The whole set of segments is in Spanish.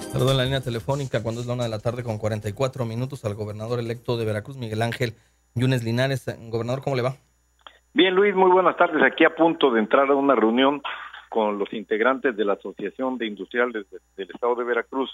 Saludo en la línea telefónica cuando es la 1 de la tarde con 44 minutos al gobernador electo de Veracruz, Miguel Ángel Yunes Linares. Gobernador, ¿cómo le va? Bien, Luis, muy buenas tardes. Aquí a punto de entrar a una reunión con los integrantes de la Asociación de Industriales del Estado de Veracruz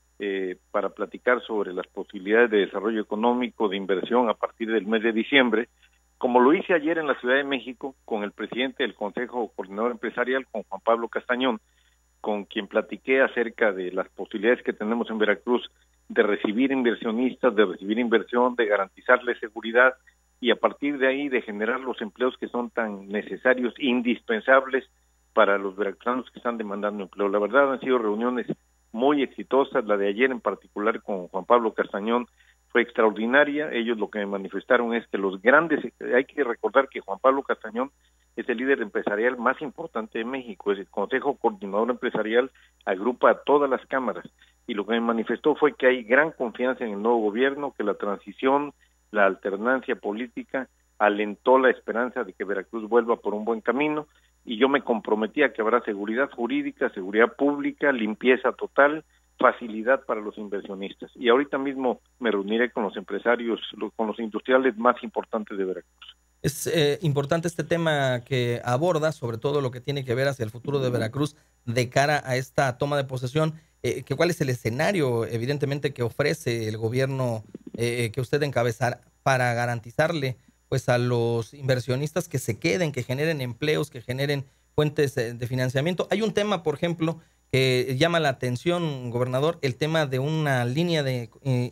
para platicar sobre las posibilidades de desarrollo económico, de inversión a partir del mes de diciembre, como lo hice ayer en la Ciudad de México con el presidente del Consejo Coordinador Empresarial, con Juan Pablo Castañón, con quien platiqué acerca de las posibilidades que tenemos en Veracruz de recibir inversionistas, de recibir inversión, de garantizarles seguridad y a partir de ahí de generar los empleos que son tan necesarios, indispensables para los veracruzanos que están demandando empleo. La verdad han sido reuniones muy exitosas, la de ayer en particular con Juan Pablo Castañón fue extraordinaria. Ellos lo que me manifestaron es que los grandes, hay que recordar que Juan Pablo Castañón es el líder empresarial más importante de México, es el Consejo Coordinador Empresarial, agrupa a todas las cámaras, y lo que me manifestó fue que hay gran confianza en el nuevo gobierno, que la transición, la alternancia política alentó la esperanza de que Veracruz vuelva por un buen camino, y yo me comprometí a que habrá seguridad jurídica, seguridad pública, limpieza total, facilidad para los inversionistas. Y ahorita mismo me reuniré con los empresarios, con los industriales más importantes de Veracruz. Es importante este tema que aborda, sobre todo lo que tiene que ver hacia el futuro de Veracruz de cara a esta toma de posesión. ¿Cuál es el escenario, evidentemente, que ofrece el gobierno que usted encabezará para garantizarle pues a los inversionistas que se queden, que generen empleos, que generen fuentes de financiamiento? Hay un tema, por ejemplo, que llama la atención, gobernador, el tema de una línea de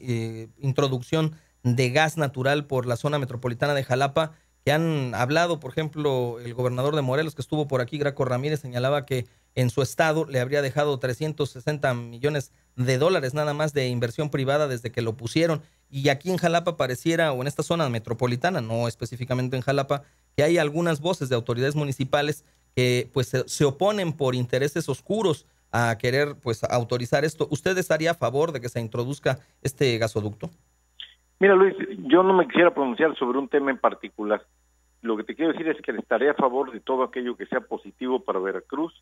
introducción de gas natural por la zona metropolitana de Jalapa, que han hablado, por ejemplo, el gobernador de Morelos, que estuvo por aquí, Graco Ramírez, señalaba que en su estado le habría dejado 360 millones de dólares nada más de inversión privada desde que lo pusieron. Y aquí en Jalapa pareciera, o en esta zona metropolitana, no específicamente en Jalapa, que hay algunas voces de autoridades municipales que pues se oponen por intereses oscuros a querer pues autorizar esto. ¿Usted estaría a favor de que se introduzca este gasoducto? Mira, Luis, yo no me quisiera pronunciar sobre un tema en particular. Lo que te quiero decir es que estaré a favor de todo aquello que sea positivo para Veracruz,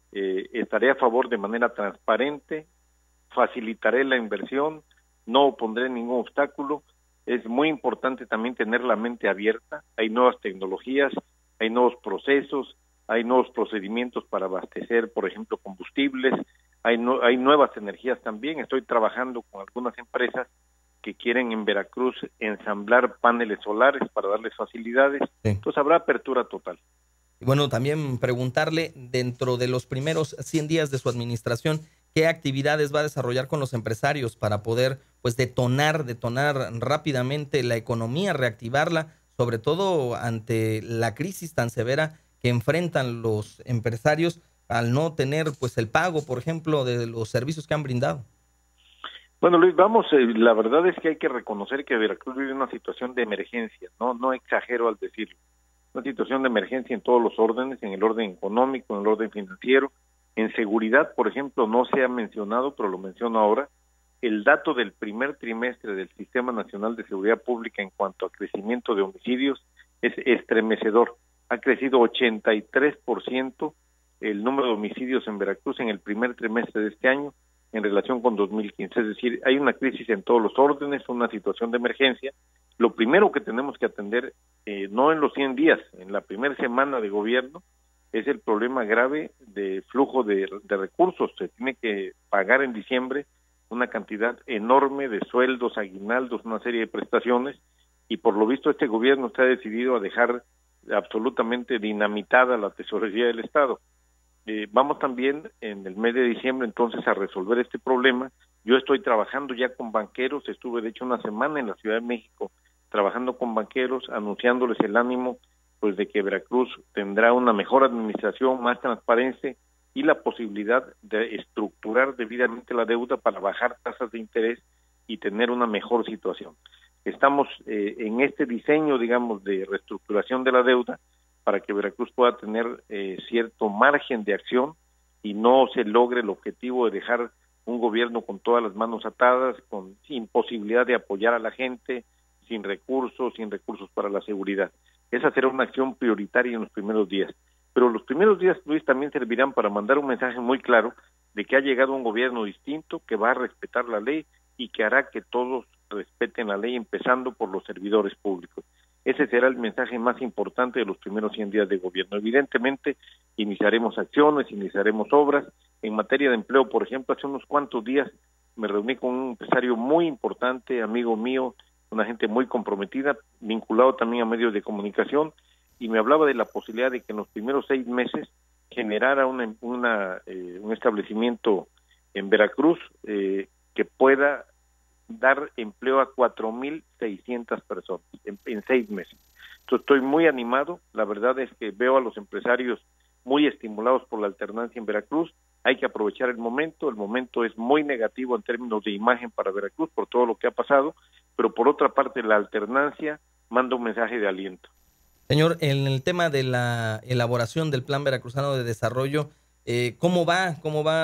estaré a favor de manera transparente, facilitaré la inversión, no opondré ningún obstáculo. Es muy importante también tener la mente abierta, hay nuevas tecnologías, hay nuevos procesos, hay nuevos procedimientos para abastecer, por ejemplo, combustibles, hay nuevas energías también. Estoy trabajando con algunas empresas que quieren en Veracruz ensamblar paneles solares para darles facilidades, Sí. entonces habrá apertura total. Y bueno, también preguntarle, dentro de los primeros 100 días de su administración, ¿qué actividades va a desarrollar con los empresarios para poder pues detonar rápidamente la economía, reactivarla, sobre todo ante la crisis tan severa que enfrentan los empresarios al no tener pues el pago, por ejemplo, de los servicios que han brindado? Bueno, Luis, vamos, la verdad es que hay que reconocer que Veracruz vive una situación de emergencia, no exagero al decirlo, una situación de emergencia en todos los órdenes, en el orden económico, en el orden financiero, en seguridad, por ejemplo, no se ha mencionado, pero lo menciono ahora, el dato del primer trimestre del Sistema Nacional de Seguridad Pública en cuanto a crecimiento de homicidios es estremecedor, ha crecido 83% el número de homicidios en Veracruz en el primer trimestre de este año, en relación con 2015, es decir, hay una crisis en todos los órdenes, una situación de emergencia. Lo primero que tenemos que atender, no en los 100 días, en la primera semana de gobierno, es el problema grave de flujo de recursos. Se tiene que pagar en diciembre una cantidad enorme de sueldos, aguinaldos, una serie de prestaciones, y por lo visto este gobierno está decidido a dejar absolutamente dinamitada la tesorería del Estado. Vamos también en el mes de diciembre entonces a resolver este problema. Yo estoy trabajando ya con banqueros, estuve de hecho una semana en la Ciudad de México trabajando con banqueros, anunciándoles el ánimo pues de que Veracruz tendrá una mejor administración, más transparencia y la posibilidad de estructurar debidamente la deuda para bajar tasas de interés y tener una mejor situación. Estamos en este diseño, digamos, de reestructuración de la deuda para que Veracruz pueda tener cierto margen de acción y no se logre el objetivo de dejar un gobierno con todas las manos atadas, sin posibilidad de apoyar a la gente, sin recursos para la seguridad. Esa será una acción prioritaria en los primeros días. Pero los primeros días, Luis, también servirán para mandar un mensaje muy claro de que ha llegado un gobierno distinto, que va a respetar la ley y que hará que todos respeten la ley, empezando por los servidores públicos. Ese será el mensaje más importante de los primeros 100 días de gobierno. Evidentemente, iniciaremos acciones, iniciaremos obras. En materia de empleo, por ejemplo, hace unos cuantos días me reuní con un empresario muy importante, amigo mío, una gente muy comprometida, vinculado también a medios de comunicación, y me hablaba de la posibilidad de que en los primeros 6 meses generara un establecimiento en Veracruz que pueda dar empleo a 4,600 personas en 6 meses. Entonces estoy muy animado, la verdad es que veo a los empresarios muy estimulados por la alternancia en Veracruz. Hay que aprovechar el momento es muy negativo en términos de imagen para Veracruz por todo lo que ha pasado, pero por otra parte la alternancia manda un mensaje de aliento. Señor, en el tema de la elaboración del Plan Veracruzano de Desarrollo, ¿cómo va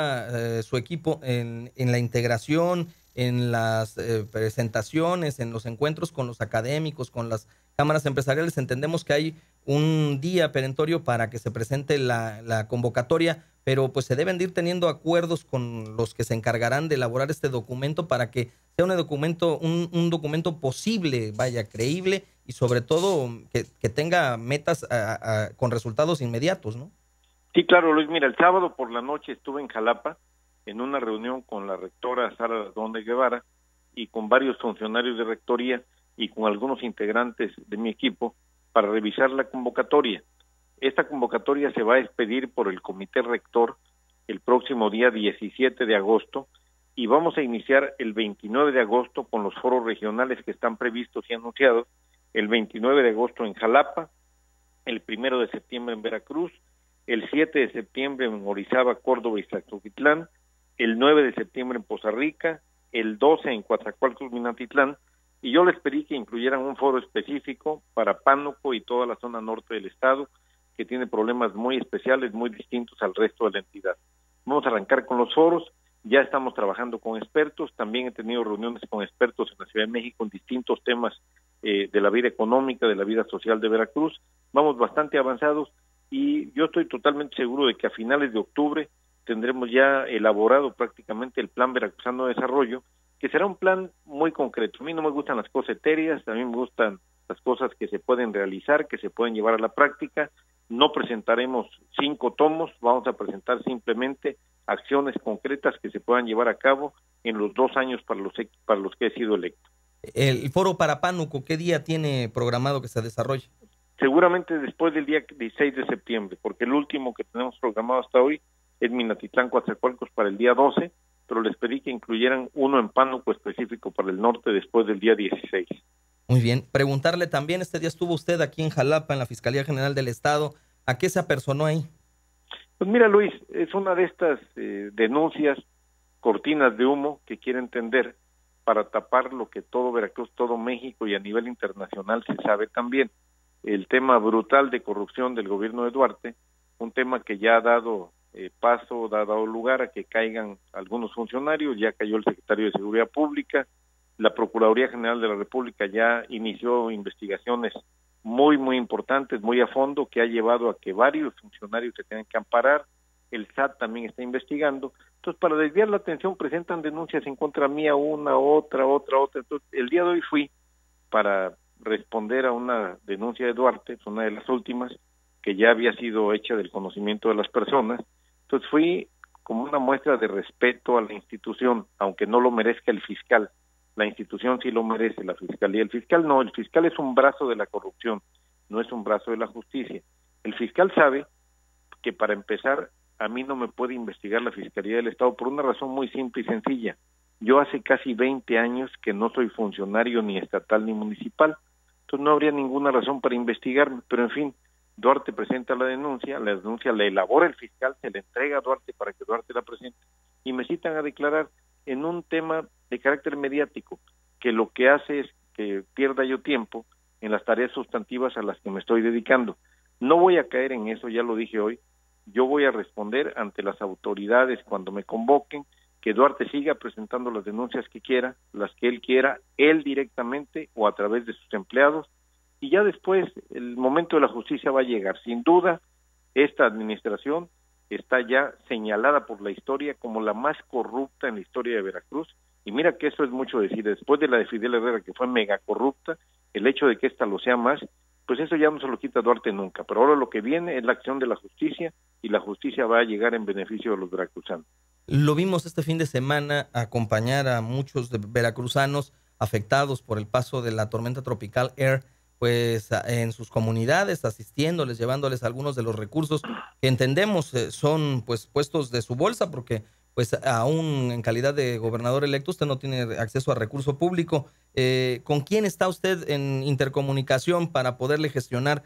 su equipo en la integración, en las presentaciones, en los encuentros con los académicos, con las cámaras empresariales? Entendemos que hay un día perentorio para que se presente la convocatoria, pero pues se deben de ir teniendo acuerdos con los que se encargarán de elaborar este documento para que sea un documento posible, vaya, creíble, y sobre todo que tenga metas con resultados inmediatos, ¿no? Sí, claro, Luis. Mira, el sábado por la noche estuve en Jalapa en una reunión con la rectora Sara Donde Guevara y con varios funcionarios de rectoría y con algunos integrantes de mi equipo para revisar la convocatoria. Esta convocatoria se va a expedir por el comité rector el próximo día 17 de agosto y vamos a iniciar el 29 de agosto con los foros regionales que están previstos y anunciados, el 29 de agosto en Jalapa, el 1 de septiembre en Veracruz, el 7 de septiembre en Orizaba, Córdoba y Ixtacoquitlán, el 9 de septiembre en Poza Rica, el 12 en Coatzacoalcos, Minatitlán, y yo les pedí que incluyeran un foro específico para Pánuco y toda la zona norte del estado, que tiene problemas muy especiales, muy distintos al resto de la entidad. Vamos a arrancar con los foros, ya estamos trabajando con expertos, también he tenido reuniones con expertos en la Ciudad de México en distintos temas de la vida económica, de la vida social de Veracruz. Vamos bastante avanzados y yo estoy totalmente seguro de que a finales de octubre tendremos ya elaborado prácticamente el Plan Veracruzano de Desarrollo, que será un plan muy concreto. A mí no me gustan las cosas etéreas, a mí me gustan las cosas que se pueden realizar, que se pueden llevar a la práctica. No presentaremos 5 tomos, vamos a presentar simplemente acciones concretas que se puedan llevar a cabo en los 2 años para los que he sido electo. El foro para Pánuco, ¿qué día tiene programado que se desarrolle? Seguramente después del día 16 de septiembre, porque el último que tenemos programado hasta hoy es Minatitlán, Coatzacoalcos para el día 12, pero les pedí que incluyeran uno en Pánuco específico para el norte después del día 16. Muy bien. Preguntarle también, este día estuvo usted aquí en Jalapa, en la Fiscalía General del Estado. ¿A qué se apersonó ahí? Pues mira, Luis, es una de estas denuncias, cortinas de humo que quieren tender para tapar lo que todo Veracruz, todo México y a nivel internacional se sabe también. El tema brutal de corrupción del gobierno de Duarte, un tema que ya ha dado ha dado lugar a que caigan algunos funcionarios, ya cayó el secretario de Seguridad Pública, la Procuraduría General de la República ya inició investigaciones muy, muy importantes, muy a fondo, que ha llevado a que varios funcionarios se tengan que amparar, el SAT también está investigando. Entonces, para desviar la atención, presentan denuncias en contra mía, una, otra. Entonces, el día de hoy fui para responder a una denuncia de Duarte, es una de las últimas, que ya había sido hecha del conocimiento de las personas. Entonces, fui como una muestra de respeto a la institución, aunque no lo merezca el fiscal. La institución sí lo merece, la fiscalía. El fiscal no, el fiscal es un brazo de la corrupción, no es un brazo de la justicia. El fiscal sabe que para empezar, a mí no me puede investigar la Fiscalía del Estado por una razón muy simple y sencilla. Yo hace casi 20 años que no soy funcionario ni estatal ni municipal, entonces no habría ninguna razón para investigarme, pero en fin, Duarte presenta la denuncia la elabora el fiscal, se le entrega a Duarte para que Duarte la presente, y me citan a declarar en un tema de carácter mediático, que lo que hace es que pierda yo tiempo en las tareas sustantivas a las que me estoy dedicando. No voy a caer en eso, ya lo dije hoy, yo voy a responder ante las autoridades cuando me convoquen, que Duarte siga presentando las denuncias que quiera, las que él quiera, él directamente o a través de sus empleados, y ya después el momento de la justicia va a llegar. Sin duda, esta administración está ya señalada por la historia como la más corrupta en la historia de Veracruz. Y mira que eso es mucho decir, después de la de Fidel Herrera, que fue mega corrupta, el hecho de que esta lo sea más, pues eso ya no se lo quita Duarte nunca. Pero ahora lo que viene es la acción de la justicia, y la justicia va a llegar en beneficio de los veracruzanos. Lo vimos este fin de semana acompañar a muchos de veracruzanos afectados por el paso de la tormenta tropical Air, pues en sus comunidades, asistiéndoles, llevándoles algunos de los recursos que entendemos son pues puestos de su bolsa, porque pues aún en calidad de gobernador electo usted no tiene acceso a recurso público. ¿Con quién está usted en intercomunicación para poderle gestionar,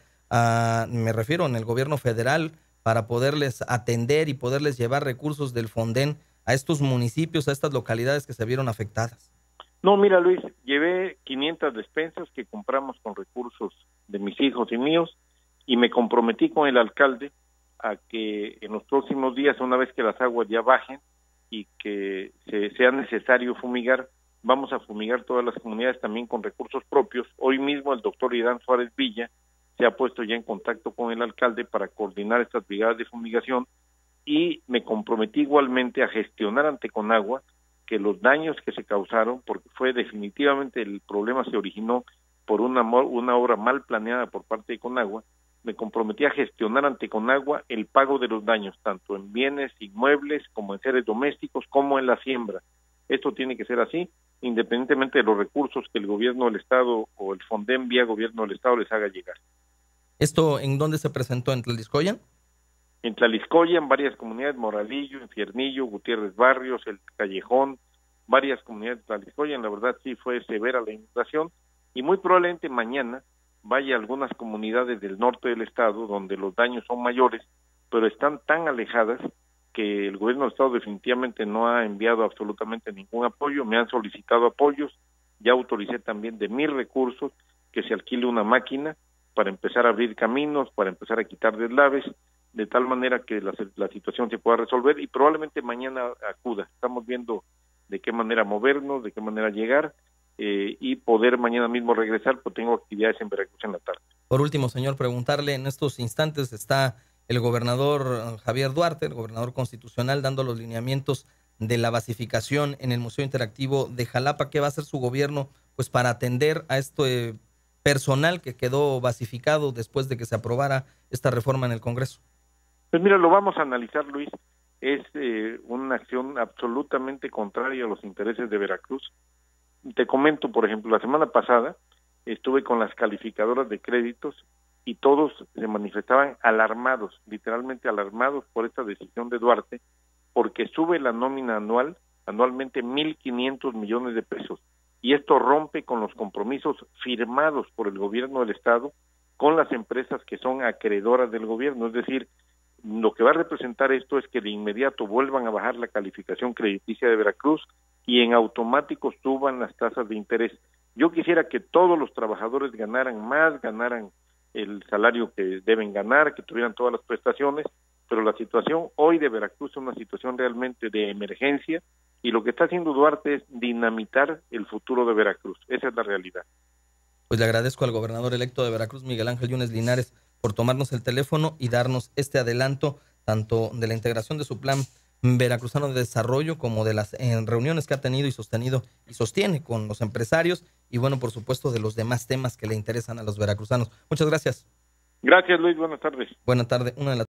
me refiero en el gobierno federal, para poderles atender y poderles llevar recursos del Fonden a estos municipios, a estas localidades que se vieron afectadas? No, mira, Luis, llevé 500 despensas que compramos con recursos de mis hijos y míos, y me comprometí con el alcalde a que en los próximos días, una vez que las aguas ya bajen y que sea necesario fumigar, vamos a fumigar todas las comunidades también con recursos propios. Hoy mismo el doctor Irán Suárez Villa se ha puesto ya en contacto con el alcalde para coordinar estas brigadas de fumigación, y me comprometí igualmente a gestionar ante Conagua que los daños que se causaron, porque fue definitivamente el problema se originó por una obra mal planeada por parte de Conagua, me comprometí a gestionar ante Conagua el pago de los daños, tanto en bienes inmuebles como en seres domésticos, como en la siembra. Esto tiene que ser así, independientemente de los recursos que el gobierno del Estado o el Fonden vía gobierno del Estado les haga llegar. ¿Esto en dónde se presentó? ¿En Tlalixcoyan? En Tlalixcoyan, en varias comunidades, Moralillo, Infiernillo, Gutiérrez Barrios, El Callejón, varias comunidades de Tlalixcoyan. La verdad sí fue severa la inundación, y muy probablemente mañana vaya a algunas comunidades del norte del estado donde los daños son mayores, pero están tan alejadas que el gobierno del estado definitivamente no ha enviado absolutamente ningún apoyo. Me han solicitado apoyos, ya autoricé también de mis recursos que se alquile una máquina para empezar a abrir caminos, para empezar a quitar deslaves, de tal manera que la situación se pueda resolver, y probablemente mañana acuda. Estamos viendo de qué manera movernos, de qué manera llegar, y poder mañana mismo regresar, porque tengo actividades en Veracruz en la tarde. Por último, señor, preguntarle, en estos instantes está el gobernador Javier Duarte, el gobernador constitucional, dando los lineamientos de la basificación en el Museo Interactivo de Jalapa. ¿Qué va a hacer su gobierno pues para atender a este personal que quedó basificado después de que se aprobara esta reforma en el Congreso? Pues mira, lo vamos a analizar, Luis. Es una acción absolutamente contraria a los intereses de Veracruz. Te comento, por ejemplo, la semana pasada estuve con las calificadoras de créditos y todos se manifestaban alarmados, literalmente alarmados por esta decisión de Duarte, porque sube la nómina anualmente 1.500 millones de pesos, y esto rompe con los compromisos firmados por el gobierno del estado con las empresas que son acreedoras del gobierno. Es decir, lo que va a representar esto es que de inmediato vuelvan a bajar la calificación crediticia de Veracruz y en automático suban las tasas de interés. Yo quisiera que todos los trabajadores ganaran más, ganaran el salario que deben ganar, que tuvieran todas las prestaciones, pero la situación hoy de Veracruz es una situación realmente de emergencia, y lo que está haciendo Duarte es dinamitar el futuro de Veracruz. Esa es la realidad. Pues le agradezco al gobernador electo de Veracruz, Miguel Ángel Yunes Linares, por tomarnos el teléfono y darnos este adelanto tanto de la integración de su plan veracruzano de desarrollo como de las reuniones que ha tenido y sostenido y sostiene con los empresarios, y bueno, por supuesto, de los demás temas que le interesan a los veracruzanos. Muchas gracias. Gracias, Luis. Buenas tardes. Buenas tardes. 1 de la